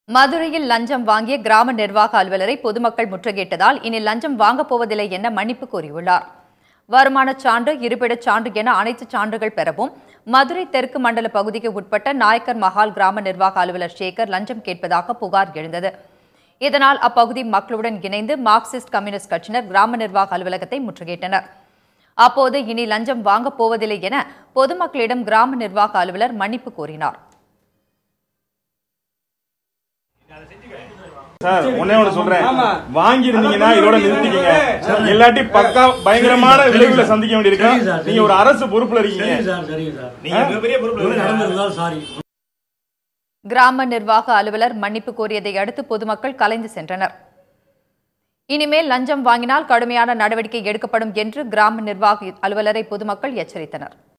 மதுரையில் லஞ்சம் வாங்கிய கிராம நிர்வாக அலுவலரை பொதுமக்கள் முற்றுகையிட்டதால் இனி லஞ்சம் வாங்கப் போவதில்லை என மன்னிப்பு கோரியுள்ளார். வருமானச் சான்று, இருப்பிடச் சான்று என அனைத்து சான்றுகள் பெறவும் மதுரை தெற்கு மண்டல பகுதிக்கு உட்பட்ட நாயக்கர் மஹால் கிராம நிர்வாக அலுவலர் சேகர் லஞ்சம் கேட்பதாக புகார் எழுந்தது. இதனால் அப்பகுதி மக்களுடன் இணைந்து மார்க்சிஸ்ட் கம்யூனிஸ்ட் கட்சியினர் கிராம நிர்வாக அலுவலகத்தை முற்றுகையிட்டனர். அப்போது இனி லஞ்சம் வாங்கப் போவதில்லை என பொதுமக்களிடம் கிராம நிர்வாக அலுவலர் மன்னிப்பு கோரினார். சார் ஒன்னே ஒன்று சொல்றேன், வாங்கி இருந்தீங்கன்னா இதோட நிறுத்திக்கீங்க. எல்லாட்டி பக்கா பயங்கரமான விளைவுகளை சந்திக்க வேண்டியிருக்கா. நீங்க ஒரு அரசு பொறுப்புல இருக்கீங்க. கிராம நிர்வாக அலுவலர் மன்னிப்பு கோரியதை அடுத்து பொதுமக்கள் கலைந்து சென்றனர். இனிமேல் லஞ்சம் வாங்கினால் கடுமையான நடவடிக்கை எடுக்கப்படும் என்று கிராம நிர்வாக அலுவலரை பொதுமக்கள் எச்சரித்தனர்.